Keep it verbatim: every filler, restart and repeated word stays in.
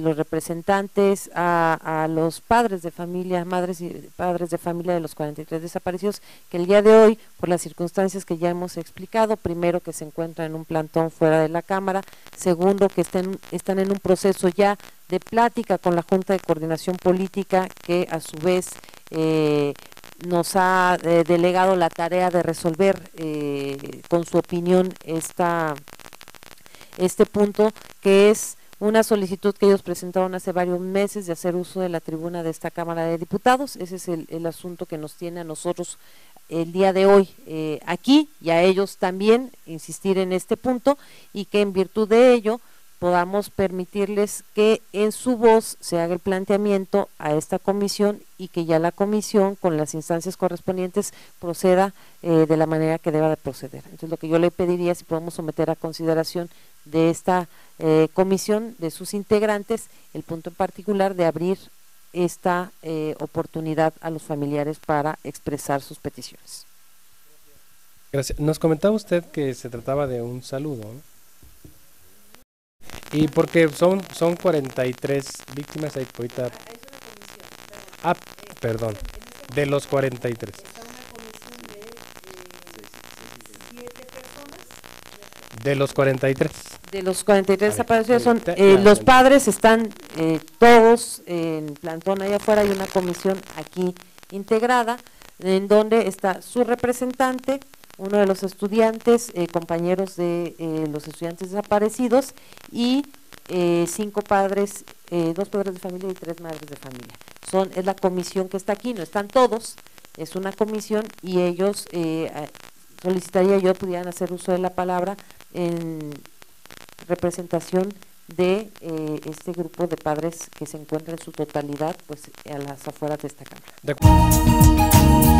los representantes, a, a los padres de familia, madres y padres de familia de los cuarenta y tres desaparecidos, que el día de hoy, por las circunstancias que ya hemos explicado, primero que se encuentran en un plantón fuera de la Cámara, segundo que estén, están en un proceso ya de plática con la Junta de Coordinación Política, que a su vez eh, nos ha eh, delegado la tarea de resolver eh, con su opinión esta, este punto, que es una solicitud que ellos presentaron hace varios meses de hacer uso de la tribuna de esta Cámara de Diputados. Ese es el, el asunto que nos tiene a nosotros el día de hoy eh, aquí, y a ellos también insistir en este punto, y que en virtud de ello podamos permitirles que en su voz se haga el planteamiento a esta comisión, y que ya la comisión con las instancias correspondientes proceda eh, de la manera que deba de proceder. Entonces lo que yo le pediría, si podemos someter a consideración de esta eh, comisión, de sus integrantes, el punto en particular de abrir esta eh, oportunidad a los familiares para expresar sus peticiones. Gracias. Nos comentaba usted que se trataba de un saludo, ¿no? Y porque son, son cuarenta y tres víctimas, ahí ahorita... Ah, perdón, de los cuarenta y tres. De los cuarenta y tres. De los cuarenta y tres desaparecidos son, eh, eh, los padres están eh, todos en plantón allá afuera. Hay una comisión aquí integrada, en donde está su representante, uno de los estudiantes, eh, compañeros de eh, los estudiantes desaparecidos, y eh, cinco padres, eh, dos padres de familia y tres madres de familia. Son, es la comisión que está aquí, no están todos, es una comisión, y ellos, eh, solicitaría yo pudieran hacer uso de la palabra en representación de eh, este grupo de padres que se encuentra en su totalidad pues a las afueras de esta Cámara. De